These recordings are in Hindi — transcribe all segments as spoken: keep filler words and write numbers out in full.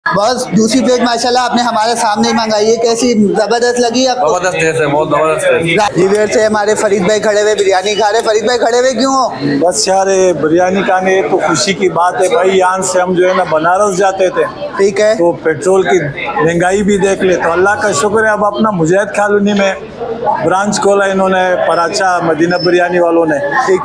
बस दूसरी प्लेट माशाल्लाह आपने हमारे सामने ही मंगाई है, कैसी जबरदस्त लगी आपको? जबरदस्त टेस्ट है, बहुत जबरदस्त। रिव्यूअर से हमारे फरीद भाई खड़े हुए बिरयानी खा रहे। फरीद भाई खड़े हुए क्यों हो? बस यार बिरयानी खाने तो खुशी की बात है भाई। यहाँ से हम जो है ना बनारस जाते थे, ठीक है, तो पेट्रोल की महंगाई भी देख ले, तो अल्लाह का शुक्र है अब अपना मुजाहिद कॉलोनी में ब्रांच खोला इन्होंने, पराचा मदीना बिरयानी वालों ने। ठीक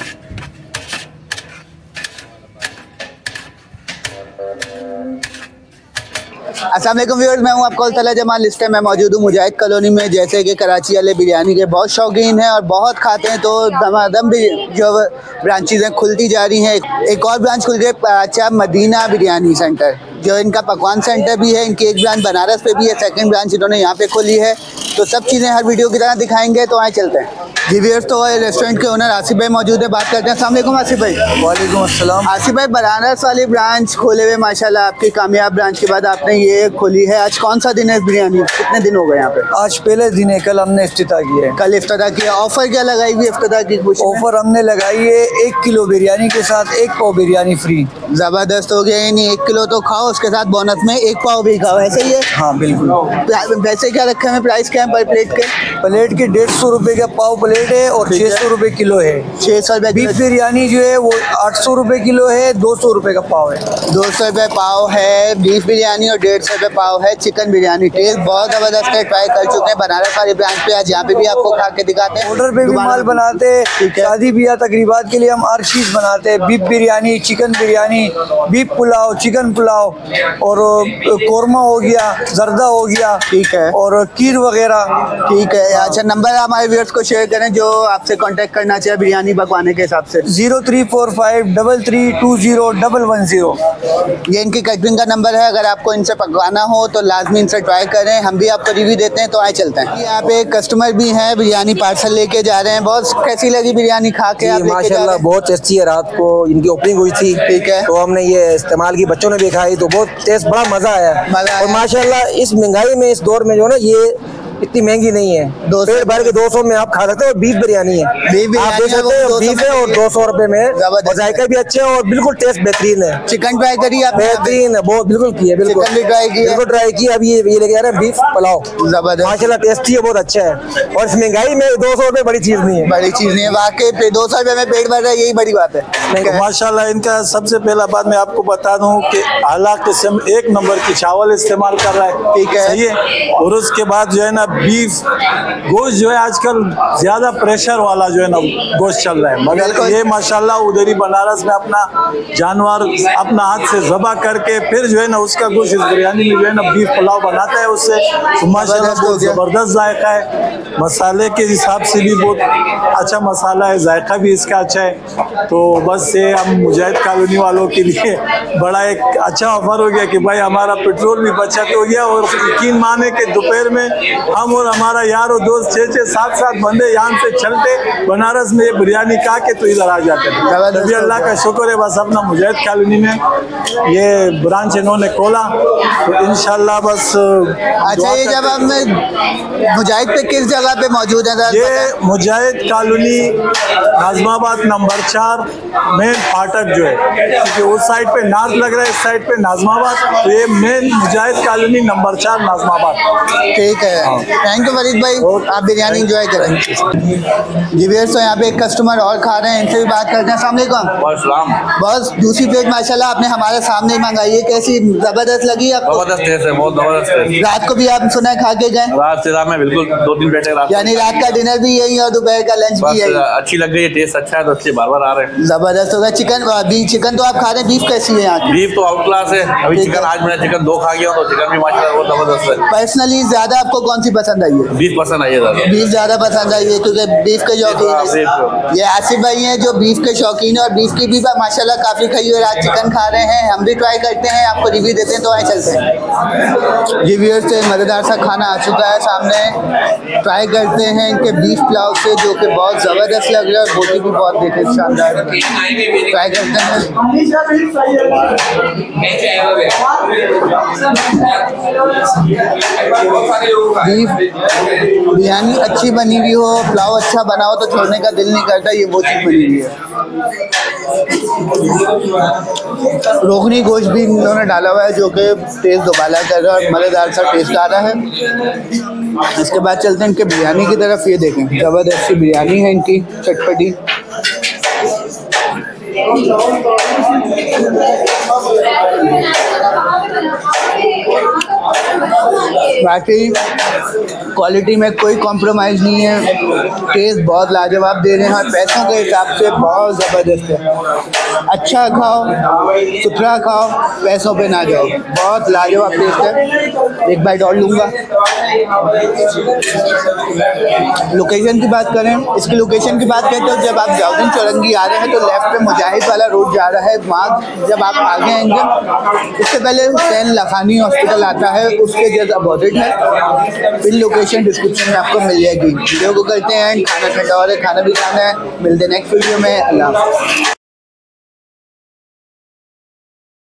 अस्सलाम वालेकुम व्यूअर्स, मैं हूं आपका तला जमाल। इस टाइम मैं मौजूद हूं मुजाहिद कॉलोनी में। जैसे कि कराची वाले बिरयानी के बहुत शौकीन हैं और बहुत खाते हैं, तो दमादम भी जो ब्रांचेज हैं खुलती जा रही हैं। एक और ब्रांच खुल गई अच्छा मदीना बिरयानी सेंटर, जो इनका पकवान सेंटर भी है। इनकी एक ब्रांच बनारस पे भी है, सेकंड ब्रांच इन्होंने यहाँ पे खोली है। तो सब चीज़ें हर वीडियो की तरह दिखाएंगे, तो आए चलते हैं। जी व्यूअर्स, तो रेस्टोरेंट के ओनर आसिफ भाई मौजूद है, बात करते हैं। अस्सलाम वालेकुम आसिफ भाई। वालेकुम अस्सलाम। आसिफ भाई, बनारस वाली ब्रांच खोले हुए माशाल्लाह, आपकी कामयाब ब्रांच के बाद आपने ये खोली है। आज कौन सा दिन है बिरयानी, कितने दिन हो गए यहाँ पे? आज पहले दिन है, कल हमने इफ्तिताह की है। कल इफ्तिताह किया। ऑफर क्या लगाई हुई इफ्तिताह की? कुछ ऑफर हमने लगाई है, एक किलो बिरयानी के साथ एक पाव बिरयानी फ्री। जबरदस्त हो गया। यानी एक किलो तो खाओ, उसके साथ बोनस में एक पाव भी खाओ, ऐसे ही है? हाँ बिल्कुल। वैसे क्या रखे हैं, प्राइस क्या है पर प्लेट के? प्लेट के डेढ़ सौ रुपए का पाव प्लेट है और छः सौ रुपए किलो है। छः सौ रुपये। बीफ बिरयानी जो है वो आठ सौ रुपए किलो है, दो सौ रुपए का पाव है। दो सौ रुपये पाव है बीफ बिरयानी और डेढ़ सौ रुपये पाव है चिकन बिरयानी। टेस्ट बहुत ज़बरदस्त है, ट्राई कर चुके हैं बनारस वाली ब्रांच पे। आज यहाँ पे भी आपको खा के दिखाते हैं। ऑर्डर पे भी माल बनाते हैं, शादी ब्याह तकरीबात के लिए हम हर चीज़ बनाते हैं। Beef biryani, chicken biryani, beef pulao, chicken pulao और कौरमा हो गया, जर्दा हो गया, ठीक है, और खीर वगैरह। ठीक है। अच्छा, नंबर हमारे व्यूअर्स को शेयर करें जो आपसे कांटेक्ट करना चाहिए बिरयानी पकवाने के हिसाब से। Zero three four five double three two zero double one zero ये इनकी कैटरिंग का नंबर है। अगर आपको इनसे पकवाना हो तो लाजमी इनसे ट्राई करें। हम भी आपको रिव्यू देते हैं, तो आए चलते हैं। यहाँ पे कस्टमर भी हैं, बिरयानी पार्सल लेके जा रहे हैं। बहुत कैसी लगी बिरयानी खा के? आप माशाल्लाह बहुत टेस्टी है। रात को इनकी ओपनिंग हुई थी, ठीक है, तो हमने ये इस्तेमाल की, बच्चों ने भी खाई तो बहुत टेस्ट, बड़ा मजा आया। मजा और माशाल्लाह इस महंगाई में, इस दौर में जो है ना, ये इतनी महंगी नहीं है। पेट भर के दो सौ में आप खा सकते हो। बीफ बिरयानी है, बीफ आप देख सकते हो, बीफ है और दो सौ रुपए में, और जायका भी अच्छे है और बिल्कुल टेस्ट बेहतरीन है। चिकन ट्राई करिए आप? बेहतरीन है, बहुत बिल्कुल की है, बिल्कुल चिकन भी ट्राई किया, बिल्कुल ट्राई की। अभी ये ये लेके आ रहे हैं बीफ पुलाव, जबरदस्त, माशाल्लाह टेस्टी है, बहुत अच्छा है। और इस महंगाई में दो सौ रुपए बड़ी चीज नहीं है, बड़ी चीज नहीं है वाकई। दो सौ रुपए में पेट भर रहा है, यही बड़ी बात है। माशाल्लाह इनका सबसे पहला बात मैं आपको बता दूं कि आला किस्म एक नंबर की चावल इस्तेमाल कर रहा है, ठीक है, सही है। और उसके बाद जो है ना बीफ गोश्त जो है आजकल ज्यादा प्रेशर वाला जो है ना गोश्त चल रहा है, मगर ये माशाल्लाह उधर ही बनारस में अपना जानवर अपना हाथ से ज़बह करके फिर जो है ना उसका गोश्त इस बिरयानी में जो है ना बीफ पुलाव बनाता है उससे, तो माशाल्लाह बहुत ज़बरदस्त जायका है। मसाले के हिसाब से भी बहुत अच्छा मसाला है, जायका भी इसका अच्छा है। तो बस ये हम मुजाहिद कॉलोनी वालों के लिए बड़ा एक अच्छा ऑफर हो गया कि भाई हमारा पेट्रोल भी बचत हो गया। और यकीन माने कि दोपहर में हम और हमारा यार और दोस्त छः छः सात सात बंदे यहाँ से चलते बनारस में ये बिरयानी खा के तो इधर आ जाते थे। तभी अल्लाह का शुक्र है, बस अपना मुजाहिद कॉलोनी में ये ब्रांच इन्होंने खोला, तो इंशाल्लाह बस। अच्छा, ये जब हम मुजाहिद पे किस जगह पे मौजूद है? ये मुजाहिद कॉलोनी नाज़माबाद नंबर चार मेन फाटक जो है, क्योंकि उस साइड पे नाज लग रहा है, इस साइड पे नाज़माबाद, तो ये मेन मुजाहिद कॉलोनी नंबर चार नाज़माबाद। ठीक है, थैंक यू फरीद भाई, आप बिरयानी एंजॉय करें। जी व्यूअर्स, तो यहाँ पे एक कस्टमर और खा रहे हैं, इनसे भी बात करते हैं। अस्सलाम वालेकुम। बस दूसरी प्लेट माशाल्लाह आपने हमारे सामने ही मंगाई है, कैसी जबरदस्त लगी आपको? जबरदस्त टेस्ट है, बहुत जबरदस्त। रात को भी आप सुना है खा के गए? रात से रात में बिल्कुल दो तीन प्लेटें रात, यानी रात का डिनर भी यही और दोपहर का लंच भी यही। अच्छी लग गई, टेस्ट अच्छा है, तो इसलिए बार बार आ रहे हैं। जबरदस्त होगा। चिकन बीफ चिकन तो आप खा रहे हैं, बीफ कैसी है यहाँ की? बीफ तो आउट क्लास है। अभी चिकन, आज मैंने चिकन दो खा गया, तो चिकन भी माशाल्लाह बहुत जबरदस्त है। पर्सनली ज्यादा आपको कौन सी पसंद आई है? बीफ पसंद आई है ज़्यादा। बीफ ज्यादा पसंद आई है, क्योंकि बीफ के शौकीन है। ये आसिफ भाई हैं जो बीफ के शौकीन है, और बीफ की भी माशाल्लाह काफी खाई हुई है। आज चिकन खा रहे हैं, हम भी ट्राई करते हैं, आपको रिव्यू देते हैं, तो आए चलते हैं। जी व्यूअर्स, से मज़ेदार सा खाना आ चुका है सामने, ट्राई करते हैं इनके बीफ पुलाव से, जो कि बहुत ज़बरदस्त लग रहा है। और बोटी भी बहुत देखे शानदार, ट्राई करते हैं। बीफ बिरयानी अच्छी बनी हुई हो, पुलाव अच्छा बना हो तो छोड़ने का दिल नहीं करता, ये वो चीज़ बनी हुई है। रोगनी गोश्त भी इन्होंने डाला हुआ है जो कि टेस्ट दोबारा कर रहा है और मज़ेदार सा टेस्ट आ रहा है। इसके बाद चलते हैं इनके बिरयानी की तरफ। ये देखें ज़बरदस्त सी बिरयानी है इनकी, चटपटी। बाकी क्वालिटी में कोई कॉम्प्रोमाइज़ नहीं है, टेस्ट बहुत लाजवाब दे रहे हैं और पैसों के हिसाब से बहुत ज़बरदस्त है। अच्छा खाओ, सुथरा खाओ, पैसों पे ना जाओ, बहुत लाजवाब टेस्ट है। एक बाइट और लूँगा। लोकेशन की बात करें, इसकी लोकेशन की बात करें तो जब आप जाओगे चौरंगी आ रहे हैं तो लेफ्ट पे मुजाहिद वाला रोड जा रहा है, वहाँ जब आप आगे आएंगे इससे पहले हुसैन लखानी हॉस्पिटल आता है, उसके जस्ट अपोजिट है। फिर लोकेशन डिस्क्रिप्शन में आपको मिल जाएगी। वीडियो को करते हैं, खाना ठंडा और खाना भी खाना है। मिलते हैं नेक्स्ट वीडियो में। अल्लाह।